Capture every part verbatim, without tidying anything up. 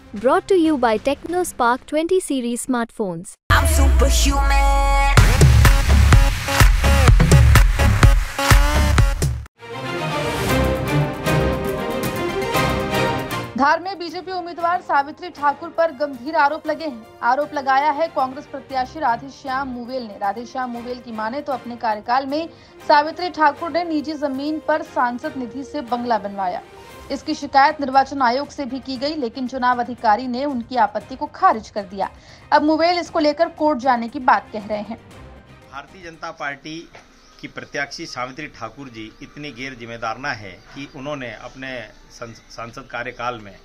Brought to you by TechnoSpark twenty series smartphones. I'm superhuman. धार में BJP उम्मीदवार सावित्री ठाकुर पर गंभीर आरोप लगे हैं। आरोप लगाया है कांग्रेस प्रत्याशी राधेश्याम मुवेल ने। राधेश्याम मुवेल की माने तो अपने कार्यकाल में सावित्री ठाकुर ने निजी जमीन पर सांसद निधि से बंगला बनवाया। इसकी शिकायत निर्वाचन आयोग से भी की गई, लेकिन चुनाव अधिकारी ने उनकी आपत्ति को खारिज कर दिया। अब मुवेल इसको लेकर कोर्ट जाने की बात कह रहे हैं। भारतीय जनता पार्टी की प्रत्याशी सावित्री ठाकुर जी इतनी गैर जिम्मेदार न है कि उन्होंने अपने सांसद कार्यकाल में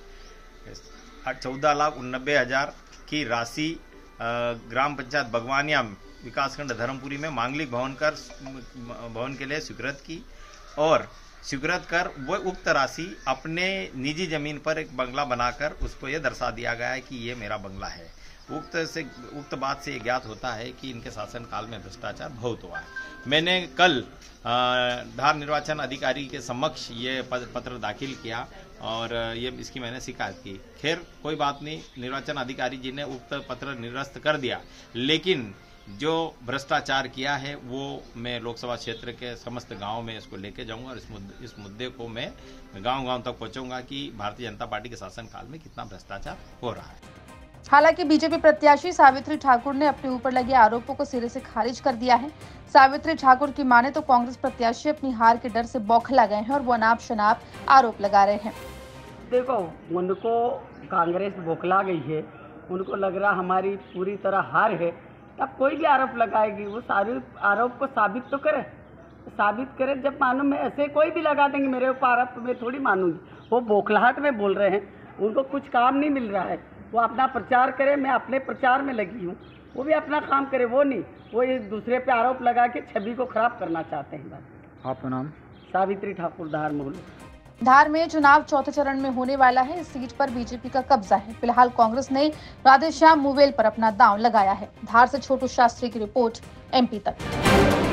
चौदह लाख उन्नबे हजार की राशि ग्राम पंचायत भगवानिया विकासखंड धर्मपुरी में मांगलिक भवन कर भवन के लिए स्वीकृत की और स्वीकृत कर वो उक्त राशि अपने निजी जमीन पर एक बंगला बनाकर उसको ये दर्शा दिया गया है कि ये मेरा बंगला है। उक्त से उक्त बात से ज्ञात होता है कि इनके शासनकाल में भ्रष्टाचार बहुत हुआ है। मैंने कल धार निर्वाचन अधिकारी के समक्ष ये पत्र दाखिल किया और ये इसकी मैंने शिकायत की। खैर कोई बात नहीं, निर्वाचन अधिकारी जी ने उक्त पत्र निरस्त कर दिया, लेकिन जो भ्रष्टाचार किया है वो मैं लोकसभा क्षेत्र के समस्त गांव में इसको लेके जाऊंगा और इस मुद्दे, इस मुद्दे को मैं गांव-गांव तक पहुंचाऊंगा कि भारतीय जनता पार्टी के शासनकाल में कितना भ्रष्टाचार हो रहा है। हालांकि बीजेपी प्रत्याशी सावित्री ठाकुर ने अपने ऊपर लगे आरोपों को सिरे से खारिज कर दिया है। सावित्री ठाकुर की माने तो कांग्रेस प्रत्याशी अपनी हार के डर से बौखला गए हैं और वो अनाप शनाप आरोप लगा रहे हैं। देखो, उनको कांग्रेस बौखला गई है, उनको लग रहा हमारी पूरी तरह हार है, तब कोई भी आरोप लगाएगी। वो सारे आरोप को साबित तो करे, साबित करे। जब मालूम मैं ऐसे कोई भी लगा देंगे मेरे ऊपर आरोप, मैं थोड़ी मानूंगी। वो बौखलाहट में बोल रहे हैं, उनको कुछ काम नहीं मिल रहा है। वो अपना प्रचार करे, मैं अपने प्रचार में लगी हूँ, वो भी अपना काम करे। वो नहीं, वो एक दूसरे पे आरोप लगा के छवि को खराब करना चाहते हैं। आपका नाम? सावित्री ठाकुर, धार मूल। धार में चुनाव चौथे चरण में होने वाला है। इस सीट पर बीजेपी का कब्जा है। फिलहाल कांग्रेस ने राधेश्याम मुवेल पर अपना दांव लगाया है। धार से छोटू शास्त्री की रिपोर्ट, एमपी तक।